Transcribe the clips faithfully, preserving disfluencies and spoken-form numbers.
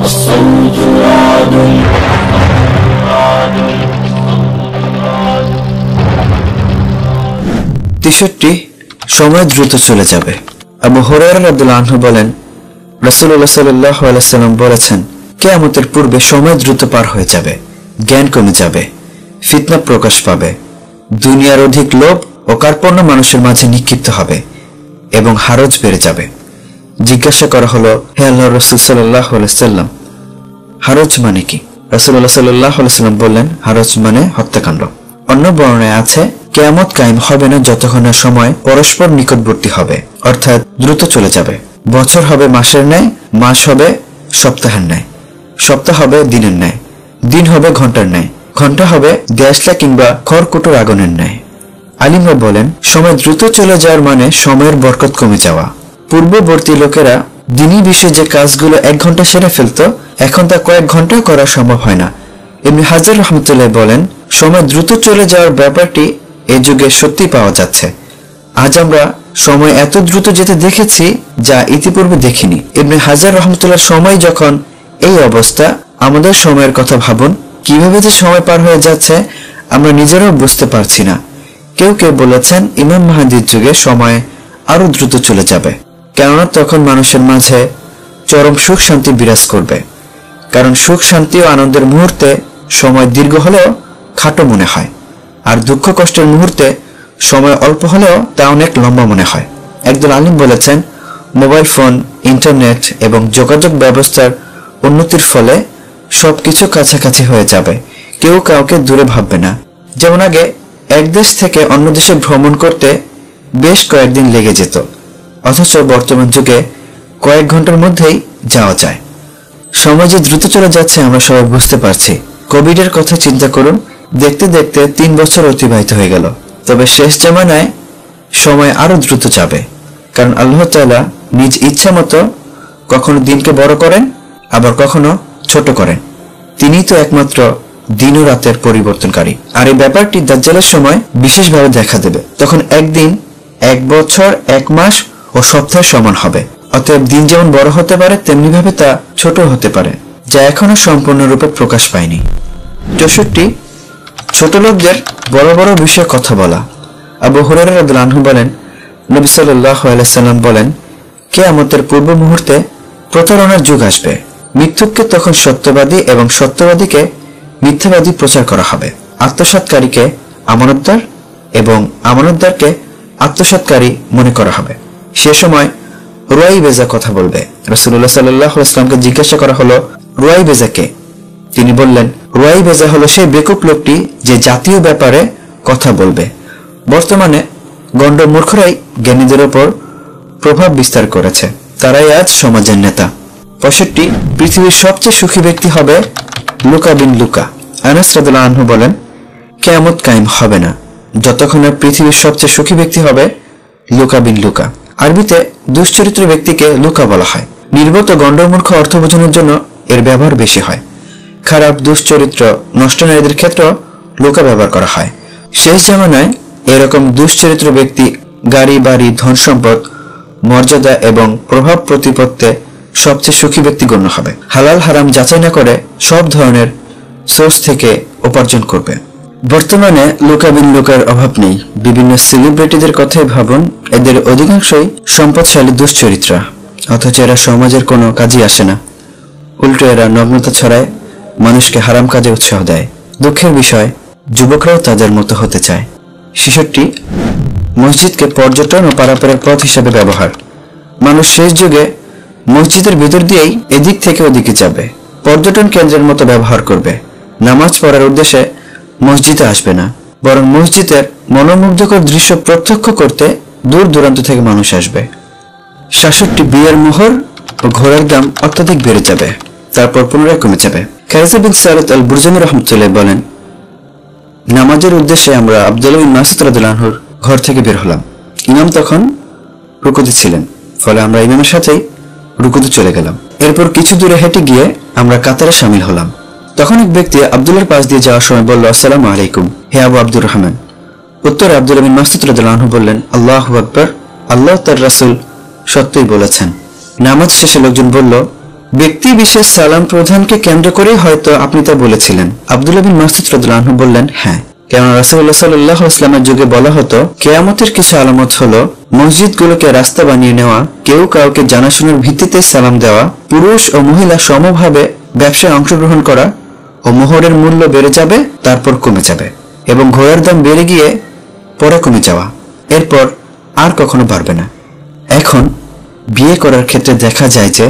الصوت رعد তেষট্টি সময় দ্রুত চলে যাবে। আবু হুরায়রা রাদিয়াল্লাহু আনহু বলেন, রাসূলুল্লাহ সাল্লাল্লাহু আলাইহি ওয়াসাল্লাম বলেছেন, কিয়ামতের পূর্বে সময় দ্রুত পার হয়ে যাবে, জ্ঞান কমে যাবে, ফিতনা প্রকাশ পাবে, দুনিয়ার অধিক লোভ ও কার্পণ্য মানুষের মাঝে নিক্ষিপ্ত হবে এবং হারজ বেড়ে যাবে। জিজ্ঞাসা করা হলো, হে আল্লাহর রাসূল সাল্লাল্লাহু আলাইহি ওয়াসাল্লাম, হারজ মানে কি? রাসূলুল্লাহ সাল্লাল্লাহু আলাইহি ওয়াসাল্লাম বললেন, হারজ মানে হত্যাকাণ্ড। অন্য বর্ণনায় আছে, কিয়ামত কায়েম হবে না যতক্ষণ না সময় পরস্পর নিকটবর্তী হবে, অর্থাৎ দ্রুত চলে যাবে। বছর হবে মাসের ন্যায়, মাস হবে সপ্তাহের ন্যায়, সপ্তাহ হবে দিনের ন্যায়, দিন হবে ঘন্টার ন্যায়, ঘন্টা হবে দেশলা কিংবা খড়কুটোর আগুনের ন্যায়। আলিমরা বলেন, সময় দ্রুত চলে যাওয়ার মানে সময়ের বরকত কমে যাওয়া। পূর্ববর্তী লোকেরা দিনই বিষয়ে যে কাজগুলো এক ঘন্টা সেরে ফেলত, এখন তা কয়েক ঘন্টা করা সম্ভব হয় না। ইবনে হাজার রাহমাতুল্লাহ বলেন, সময় দ্রুত চলে যাওয়ার ব্যাপারটি এ যুগে সত্যি পাওয়া যাচ্ছে। আজ আমরা সময় এত দ্রুত যেতে দেখেছি যা ইতিপূর্বে দেখিনি। ইবনে হাজার রাহমাতুল্লাহর সময় যখন এই অবস্থা, আমাদের সময়ের কথা ভাবুন, কিভাবে যে সময় পার হয়ে যাচ্ছে আমরা নিজেরাও বুঝতে পারছি না। কেউ কেউ বলেছেন, ইমাম মাহদীর যুগে সময় আরো দ্রুত চলে যাবে, কেননা তখন মানুষের মাঝে চরম সুখ শান্তি বিরাজ করবে। কারণ সুখ শান্তি ও আনন্দের মুহূর্তে সময় দীর্ঘ হলেও খাটো মনে হয়, আর দুঃখ কষ্টের মুহূর্তে সময় অল্প হলেও তা অনেক লম্বা মনে হয়। একদল আলিম বলেছেন, মোবাইল ফোন, ইন্টারনেট এবং যোগাযোগ ব্যবস্থার উন্নতির ফলে সবকিছু কাছাকাছি হয়ে যাবে, কেউ কাউকে দূরে ভাববে না। যেমন আগে এক দেশ থেকে অন্য দেশে ভ্রমণ করতে বেশ কয়েকদিন লেগে যেত, অথচ বর্তমান যুগে কয়েক ঘন্টার মধ্যেই যাওয়া যায়। সময় যে দ্রুত চলে যাচ্ছে আমরা সবাই বুঝতে পারছি। কোভিডের কথা চিন্তা করুন, দেখতে দেখতে তিন বছর অতিবাহিত হয়ে গেল। তবে শেষ জামানায় সময় আরো দ্রুত যাবে, কারণ আল্লাহ তাআলা নিজ ইচ্ছা মতো কখনো দিনকে বড় করেন, আবার কখনো ছোট করেন। তিনিই তো একমাত্র দিন ও রাতের পরিবর্তনকারী। আর এই ব্যাপারটি দাজ্জালের সময় বিশেষভাবে দেখা দেবে। তখন একদিন এক বছর, এক মাস ও সপ্তাহের সমান হবে। অতএব দিন যেমন বড় হতে পারে, তেমনি ভাবে তা ছোট হতে পারে, যা এখনো সম্পূর্ণরূপে প্রকাশ পায়নি। চৌষট্টি ছোট লোকদের বড় বড় বিষয়ে কথা বলা। আবু হুরায়রা রাদিয়াল্লাহু আনহু বলেন, নবী সাল্লাল্লাহু আলাইহি ওয়াসাল্লাম বলেন, কিয়ামতের পূর্ব মুহূর্তে প্রতারণার যুগ আসবে। মিথ্যুককে তখন সত্যবাদী এবং সত্যবাদীকে মিথ্যাবাদী প্রচার করা হবে। আত্মসাৎকারীকে আমানতদার এবং আমানতদারকে আত্মসাৎকারী মনে করা হবে। সে সময় রুয়াই বেজা কথা বলবে। রাসূলুল্লাহ সাল্লাল্লাহু আলাইহি ওয়াসাল্লামকে জিজ্ঞাসা করা হলো, রুয়াই বেজা কে? তিনি বললেন, রুয়াই বেজা হলো সেই বেকুব লোকটি যে জাতীয় ব্যাপারে কথা বলবে। বর্তমানে গণ্ড মূর্খরাই জ্ঞানীদের ওপর প্রভাব বিস্তার করেছে, তারাই আজ সমাজের নেতা। পঁয়ষট্টি পৃথিবীর সবচেয়ে সুখী ব্যক্তি হবে লুকা বিন লুকা। আনাস রাদিয়াল্লাহু আনহু বলেন, কিয়ামত কায়েম হবে না যতক্ষণ না পৃথিবীর সবচেয়ে সুখী ব্যক্তি হবে লুকা বিন লুকা। আরবিতে দুশ্চরিত্র ব্যক্তিকে লুকা বলা হয়। নির্বোধ ও গণ্ডমূর্খ অর্থ বোঝানোর জন্য এর ব্যবহার বেশি হয়। খারাপ, দুশ্চরিত্র, নষ্ট নারীদের ক্ষেত্রে লুকা ব্যবহার করা হয়। শেষ জামানায় এরকম দুশ্চরিত্র ব্যক্তি গাড়ি, বাড়ি, ধন সম্পদ, মর্যাদা এবং প্রভাব প্রতিপত্তে সবচেয়ে সুখী ব্যক্তি গণ্য হবে। হালাল হারাম যাচাই না করে সব ধরনের সোর্স থেকে উপার্জন করবে। বর্তমানে লুকা বিন লুকার অভাব নেই। বিভিন্ন সেলিব্রিটিদের কথাই ভাবুন, এদের অধিকাংশই সম্পদশালী দুশ্চরিত্রা, অথচ এরা সমাজের কোনো কাজই আসে না। উল্টো এরা নগ্নতা ছড়ায়, মানুষকে হারাম কাজে উৎসাহ দেয়। দুঃখের বিষয়, যুবকরাও তাদের মতো হতে চায়। ছেষট্টি মসজিদকে পর্যটন ও পারাপারের পথ হিসাবে ব্যবহার। মানুষ শেষ যুগে মসজিদের ভিতর দিয়েই এদিক থেকে ওদিকে যাবে, পর্যটন কেন্দ্রের মতো ব্যবহার করবে। নামাজ পড়ার উদ্দেশ্যে মসজিদে আসবে না, বরং মসজিদের মনোমুগ্ধকর দৃশ্য প্রত্যক্ষ করতে দূর দূরান্ত থেকে মানুষ আসবে। সাতষট্টি বিয়ের মোহর ও ঘোড়ার দাম অত্যাধিক বেড়ে যাবে, তারপর পুনরায় কমে যাবে। খালিদ বিন সালাত আল বুরজানি রাহমাতুল্লাহ বলেন, নামাজের উদ্দেশ্যে আমরা আব্দুল্লাহ বিন মাসউদ রাদিয়াল্লাহু আনহুর ঘর থেকে বের হলাম। ইমাম তখন রুকুতে ছিলেন, ফলে আমরা ইমামের সাথেই রুকুতে চলে গেলাম। এরপর কিছু দূরে হেঁটে গিয়ে আমরা কাতারে শামিল হলাম। তখন এক ব্যক্তি আব্দুল্লাহর পাশ দিয়ে যাওয়ার সময় বলল, আসসালামু আলাইকুম, হে আবু আব্দুর রহমান। উত্তরে আব্দুল্লাহ বিন মাসউদ রাদিয়াল্লাহু আনহু বললেন, আল্লাহু আকবার, আল্লাহ তার রাসূল সত্যই বলেছেন। নামাজ শেষে লোকজন বলল, ব্যক্তি বিশেষ সালাম প্রধানকে কেন্দ্র করেই হয়তো আপনি তা বলেছিলেন। আব্দুল্লাহ বিন মাসউদ রাদিয়াল্লাহু আনহু বললেন, হ্যাঁ, কেননা রাসূলুল্লাহ সাল্লাল্লাহু আলাইহি ওয়াসাল্লামের যুগে বলা হতো কিয়ামতের কিছু আলামত হলো মসজিদগুলোকে রাস্তা বানিয়ে নেওয়া, কেউ কাউকে জানাশোনার ভিত্তিতে সালাম দেওয়া, পুরুষ ও মহিলা সমভাবে ব্যবসায় অংশগ্রহণ করা ও মোহরের মূল্য বেড়ে যাবে তারপর কমে যাবে এবং ঘোড়ার দাম বেড়ে গিয়ে পরে কমে যাওয়া, এরপর আর কখনো বাড়বে না। এখন বিয়ে করার ক্ষেত্রে দেখা যায় যে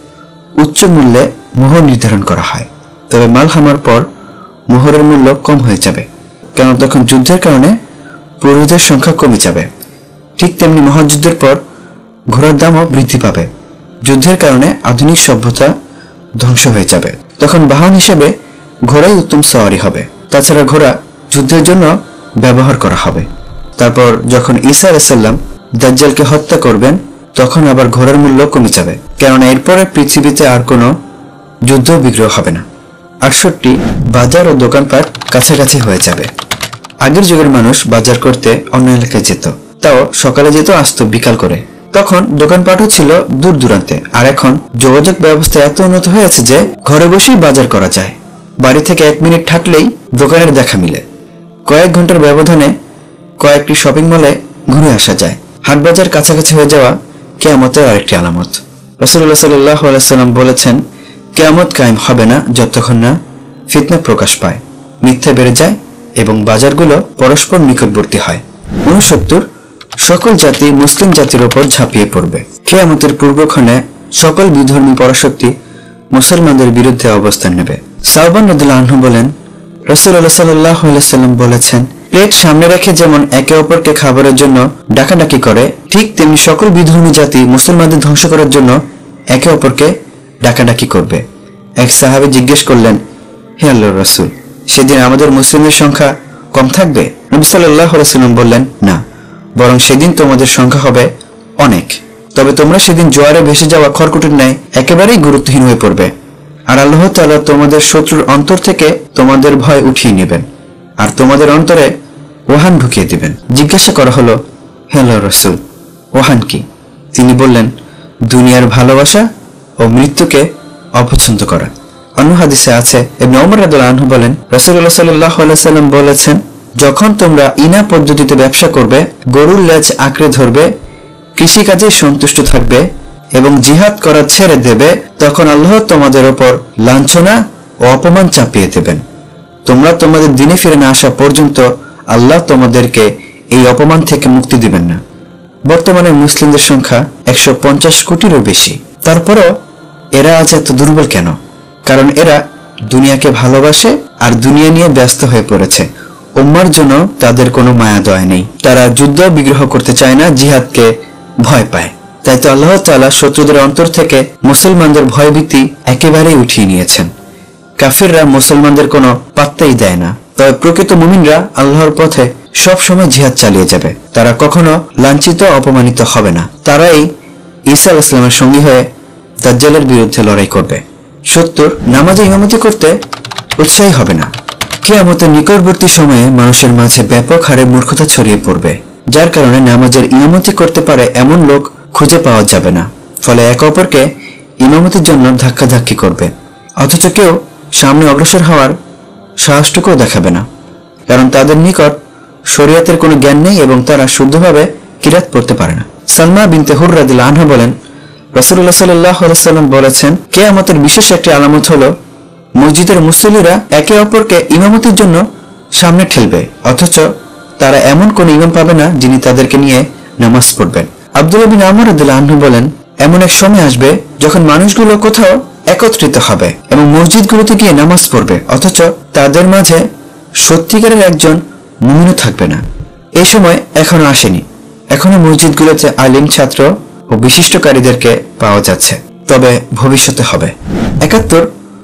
উচ্চ মূল্যে মোহর নির্ধারণ করা হয়, তবে মালহামার পর মোহরের মূল্য কম হয়ে যাবে, কেন তখন যুদ্ধের কারণে পুরুষদের সংখ্যা কমে যাবে। ঠিক তেমনি মহাযুদ্ধের পর ঘোড়ার দামও বৃদ্ধি পাবে। যুদ্ধের কারণে আধুনিক সভ্যতা ধ্বংস হয়ে যাবে, তখন বাহন হিসেবে ঘোড়াই উত্তম সওয়ারি হবে। তাছাড়া ঘোড়া যুদ্ধের জন্য ব্যবহার করা হবে। তারপর যখন ঈসা আলাইহিস সালাম দাজ্জালকে হত্যা করবেন তখন আবার ঘোড়ার মূল্য কমে যাবে, কেননা এরপরে পৃথিবীতে আর কোনো যুদ্ধ বিগ্রহ হবে না। আটষট্টি, বাজার ও দোকানপাট কাছাকাছি হয়ে যাবে। আগের যুগের মানুষ বাজার করতে অন্য এলাকায় যেত, তাও সকালে যেত, আসতো বিকাল করে। তখন দোকানপাটও ছিল দূর দূরান্তে। আর এখন যোগাযোগ ব্যবস্থা এত উন্নত হয়েছে যে ঘরে বসেই বাজার করা যায়। বাড়ি থেকে এক মিনিট হাঁটলেই দোকানের দেখা মিলে। কয়েক ঘন্টার ব্যবধানে কয়েকটি শপিং মলে ঘুরে আসা যায়। হাট বাজার কাছাকাছি হয়ে যাওয়া কিয়ামতের আরেকটি আলামত। রাসূলুল্লাহ সাল্লাল্লাহু আলাইহি ওয়াসাল্লাম বলেছেন, কিয়ামত কায়েম হবে না যতক্ষণ না ফিতনা প্রকাশ পায়, মিথ্যা বেড়ে যায় এবং বাজারগুলো পরস্পর নিকটবর্তী হয়। ঊনসত্তর, সকল জাতি মুসলিম জাতির ওপর ঝাঁপিয়ে পড়বে। কিয়ামতের পূর্বক্ষণে সকল বিধর্মী পরাশক্তি মুসলমানদের বিরুদ্ধে অবস্থান নেবে। সাওবান রাদিয়াল্লাহু আনহু বলেন, রাসূলুল্লাহ সাল্লাল্লাহু আলাইহি ওয়াসাল্লাম বলেছেন, প্লেট সামনে রেখে যেমন একে অপরকে খাবারের জন্য ডাকাডাকি করে, ঠিক তেমনি সকল বিধর্মী জাতি মুসলমানদের ধ্বংস করার জন্য একে অপরকে ডাকাডাকি করবে। এক সাহাবী জিজ্ঞেস করলেন, হে আল্লাহর রাসূল, সেদিন আমাদের মুসলিমের সংখ্যা কম থাকবে? নবী সাল্লাল্লাহু আলাইহি ওয়াসাল্লাম বললেন, না, বরং সেদিন তোমাদের সংখ্যা হবে অনেক। তবে তোমরা সেদিন জোয়ারে ভেসে যাওয়া খড়কুটোর ন্যায় একেবারেই গুরুত্বহীন হয়ে পড়বে। আর আল্লাহ তাআলা তোমাদের শত্রুর অন্তর থেকে তোমাদের ভয় উঠিয়ে নেবেন আর তোমাদের অন্তরে ওহান ঢুকিয়ে দিবেন। জিজ্ঞাসা করা হলো, হে আল্লাহর রাসূল, ওহান কি? তিনি বললেন, দুনিয়ার ভালোবাসা ও মৃত্যুকে অপছন্দ করা। অন্য হাদিসে আছে, ইবনে ওমর রাদিয়াল্লাহু আনহু বলেন, রাসূলুল্লাহ সাল্লাল্লাহু আলাইহি ওয়াসাল্লাম বলেছেন, যখন তোমরা ইনা পদ্ধতিতে ব্যবসা করবে, গরুর লেজ আঁকড়ে ধরবে, কৃষিকাজে সন্তুষ্ট থাকবে এবং জিহাদ করা ছেড়ে দেবে, তখন আল্লাহ তোমাদের ওপর লাঞ্ছনা ও অপমান চাপিয়ে দেবেন। তোমরা তোমাদের দিনে ফিরে না আসা পর্যন্ত আল্লাহ তোমাদেরকে এই অপমান থেকে মুক্তি দিবেন না। বর্তমানে মুসলিমদের সংখ্যা একশো পঞ্চাশ কোটিরও বেশি। তারপরও এরা আজ এত দুর্বল কেন? কারণ এরা দুনিয়াকে ভালোবাসে আর দুনিয়া নিয়ে ব্যস্ত হয়ে পড়েছে। উম্মার জন্য তাদের কোনো মায়া দয়া নেই। তারা যুদ্ধ বিগ্রহ করতে চায় না, জিহাদকে ভয় পায়। তাই তো আল্লাহ তাআলা শত্রুদের অন্তর থেকে মুসলমানদের ভয়ভীতি একেবারেই উঠিয়ে নিয়েছেন। কাফিররা মুসলমানদের কোনো পাত্তাই দেয় না। তবে প্রকৃত মুমিনরা আল্লাহর পথে সব সময় জিহাদ চালিয়ে যাবে। তারা কখনো লাঞ্ছিত অপমানিত হবে না। তারাই ঈসা আলাইহিস সালামের সঙ্গী হয়ে দাজ্জালের বিরুদ্ধে লড়াই করবে। সত্তর, নামাজে ইমামতি করতে উৎসাহী হবে না। কিয়ামতের নিকটবর্তী সময়ে মানুষের মাঝে ব্যাপক হারে মূর্খতা ছড়িয়ে পড়বে, যার কারণে নামাজের ইমামতি করতে পারে এমন লোক খুঁজে পাওয়া যাবে না। ফলে একে অপরকে ইমামতির জন্য ধাক্কাধাক্কি করবে, অথচ কেউ সামনে অগ্রসর হওয়ার সাহসটুকুও দেখাবে না, কারণ তাদের নিকট শরীয়তের কোনো জ্ঞান নেই এবং তারা শুদ্ধভাবে কিরাত পড়তে পারে না। সালমা বিনতে হুর রাদিয়াল্লাহু আনহা বলেন, রাসূলুল্লাহ সাল্লাল্লাহু আলাইহি ওয়াসাল্লাম বলেছেন, কিয়ামতের বিশেষ একটি আলামত হলো মসজিদের মুসল্লিরা একে অপরকে ইমামতির জন্য সামনে ঠেলবে, অথচ তারা এমন কোন ইমাম পাবে না যিনি তাদেরকে নিয়ে নামাজ পড়বেন। আব্দুল্লাহ বিন আমর রাদিয়াল্লাহু আনহু বলেন, এমন এক সময় আসবে যখন মানুষগুলো কোথাও একত্রিত হবে এবং মসজিদগুলোতে গিয়ে নামাজ পড়বে, অথচ তাদের মাঝে সত্যিকারের একজন মুমিনও থাকবে না। এই সময় এখনো আসেনি। এখনো মসজিদগুলোতে আলিম, ছাত্র ও বিশিষ্টকারীদেরকে পাওয়া যাচ্ছে, তবে ভবিষ্যতে হবে। একাত্তর,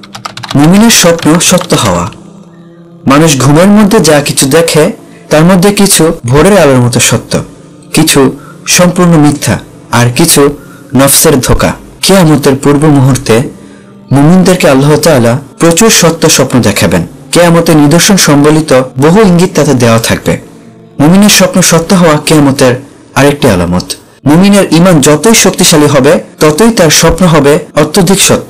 মুমিনের স্বপ্ন সত্য হওয়া। মানুষ ঘুমের মধ্যে যা কিছু দেখে তার মধ্যে কিছু ভোরের আলোর মতো সত্য, কিছু সম্পূর্ণ মিথ্যা, আর কিছু নফসের ধোঁকা। কিয়ামতের পূর্ব মুহূর্তে মুমিনদেরকে আল্লাহ তাআলা প্রচুর সত্য স্বপ্ন দেখাবেন। কিয়ামতের নিদর্শন সম্বলিত বহু ইঙ্গিত তাতে দেওয়া থাকবে। মুমিনের স্বপ্ন সত্য হওয়া কিয়ামতের আরেকটি আলামত। মুমিনের ঈমান যতই শক্তিশালী হবে ততই তার স্বপ্ন হবে অত্যধিক সত্য।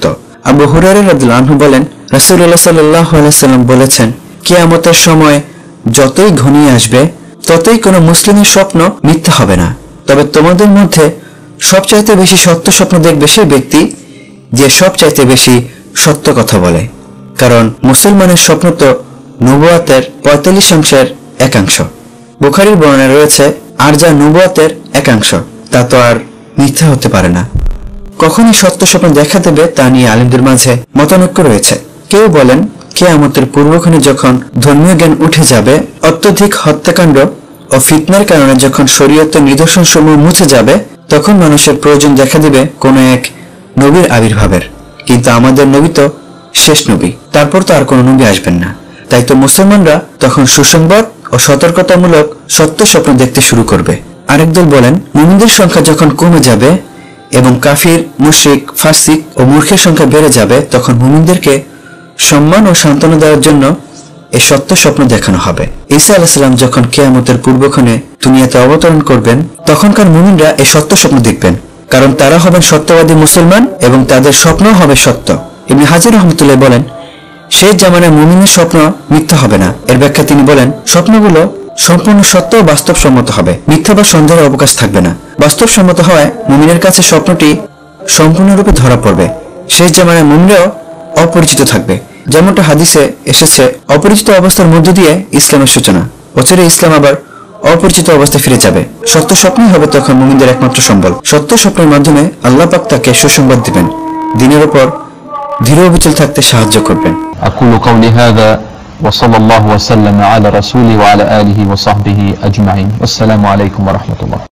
আবু হুরায়রা রাদিয়াল্লাহু আনহু বলেন, রাসূলুল্লাহ সাল্লাল্লাহু আলাইহি ওয়াসাল্লাম বলেছেন, কিয়ামতের সময় যতই ঘনিয়ে আসবে ততই কোনো মুসলিমের স্বপ্ন মিথ্যা হবে না। তবে তোমাদের মধ্যে সবচাইতে বেশি সত্য স্বপ্ন দেখবে সে ব্যক্তি যে সবচাইতে বেশি সত্য কথা বলে। কারণ মুসলমানের স্বপ্ন তো নবুয়াতের পঁয়তাল্লিশ অংশের একাংশ। বুখারীর বর্ণনায় রয়েছে, আর যা নবুয়াতের একাংশ তা তো আর মিথ্যা হতে পারে না। কখনই সত্য স্বপ্ন দেখা দেবে তা নিয়ে আলেমদের মাঝে মতানৈক্য রয়েছে। কেউ বলেন, কিয়ামতের পূর্বক্ষণে যখন ধর্মীয় জ্ঞান উঠে যাবে, অত্যধিক হত্যাকাণ্ড ও ফিতনার কারণে যখন শরীয়তের নিদর্শন সমূহ মুছে যাবে, তখন মানুষের প্রয়োজন দেখা দিবে কোন এক নবীর আবির্ভাবের। কিন্তু আমাদের নবী তো শেষ নবী, তারপর তো আর কোনো নবী আসবেন না। তাই তো মুসলমানরা তখন সুসংবাদ ও সতর্কতামূলক সত্য স্বপ্ন দেখতে শুরু করবে। আরেক দল বলেন, মুমিনদের সংখ্যা যখন কমে যাবে এবং কাফির, মুশরিক, ফাসিক ও মূর্খের সংখ্যা বেড়ে যাবে, তখন মুমিনদেরকে সম্মান ও সান্ত্বনা দেওয়ার জন্য এই সত্য স্বপ্ন দেখানো হবে। ঈসা আলাইহিস সালাম যখন কিয়ামতের পূর্বক্ষণে দুনিয়াতে অবতরণ করবেন, তখনকার মুমিনরা এই সত্য স্বপ্ন দেখবেন, কারণ তারা হবেন সত্যবাদী মুসলমান এবং তাদের স্বপ্ন হবে সত্য। ইবনে হাজার রাহমাতুল্লাহ বলেন, শেষ জামানায় মুমিনের স্বপ্ন মিথ্যা হবে না। এর ব্যাখ্যা তিনি বলেন, স্বপ্নগুলো সম্পূর্ণ সত্য ও বাস্তবসম্মত হবে, মিথ্যা বা সন্দেহের অবকাশ থাকবে না। বাস্তবসম্মত হওয়ায় মুমিনের কাছে স্বপ্নটি সম্পূর্ণরূপে ধরা পড়বে। শেষ জামানায় মুমিনরাও অপরিচিত থাকবে, যেমনটা হাদিসে এসেছে, অপরিচিত অবস্থার মধ্য দিয়ে ইসলামের সূচনা। বছরে ইসলাম আবার অপরিচিত অবস্থায় ফিরে যাবে। সত্য স্বপ্নই হবে তখন মুমিনদের একমাত্র সম্বল। সত্য স্বপ্নের মাধ্যমে আল্লাহ পাক তাকে সুসংবাদ দিবেন, দিনের উপর ধীর অবিচল থাকতে সাহায্য করবেন। أقول قولي هذا وصلى الله وسلم على رسوله وعلى آله وصحبه أجمعين. والسلام عليكم ورحمة الله.